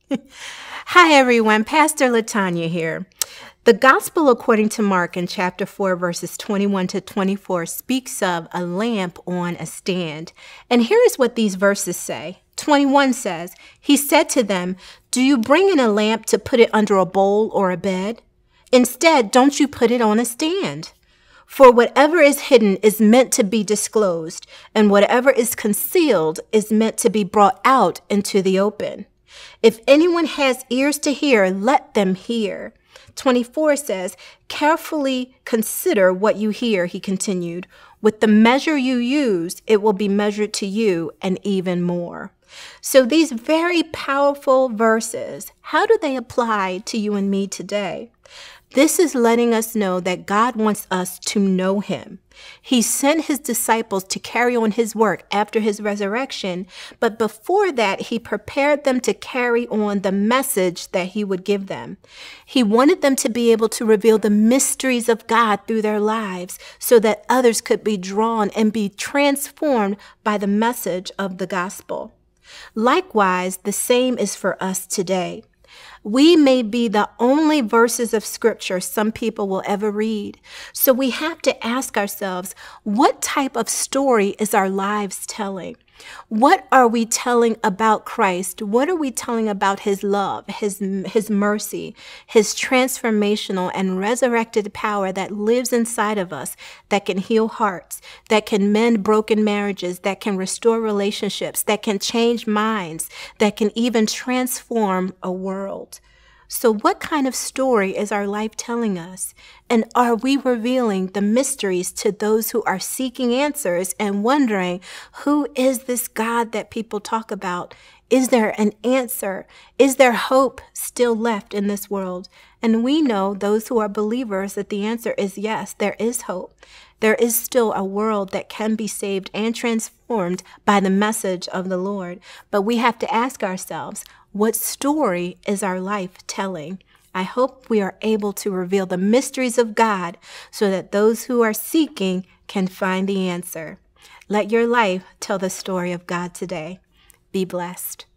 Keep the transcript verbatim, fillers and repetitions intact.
Hi, everyone. Pastor LeTonya here. The Gospel according to Mark in chapter four, verses twenty-one to twenty-four speaks of a lamp on a stand. And here is what these verses say. twenty-one says, "He said to them, 'Do you bring in a lamp to put it under a bowl or a bed? Instead, don't you put it on a stand? For whatever is hidden is meant to be disclosed, and whatever is concealed is meant to be brought out into the open. If anyone has ears to hear, let them hear.'" twenty-four says, "Carefully consider what you hear," he continued. "With the measure you use, it will be measured to you and even more." So these very powerful verses, how do they apply to you and me today? This is letting us know that God wants us to know him. He sent his disciples to carry on his work after his resurrection, but before that, he prepared them to carry on the message that he would give them. He wanted them to be able to reveal the mysteries of God through their lives so that others could be drawn and be transformed by the message of the gospel. Likewise, the same is for us today. We may be the only verses of scripture some people will ever read. So we have to ask ourselves, what type of story is our lives telling? What are we telling about Christ? What are we telling about his love, his, his mercy, his transformational and resurrected power that lives inside of us, that can heal hearts, that can mend broken marriages, that can restore relationships, that can change minds, that can even transform a world? So what kind of story is our life telling us? And are we revealing the mysteries to those who are seeking answers and wondering, who is this God that people talk about? Is there an answer? Is there hope still left in this world? And we know, those who are believers, that the answer is yes, there is hope. There is still a world that can be saved and transformed by the message of the Lord. But we have to ask ourselves, what story is our life telling? I hope we are able to reveal the mysteries of God so that those who are seeking can find the answer. Let your life tell the story of God today. Be blessed.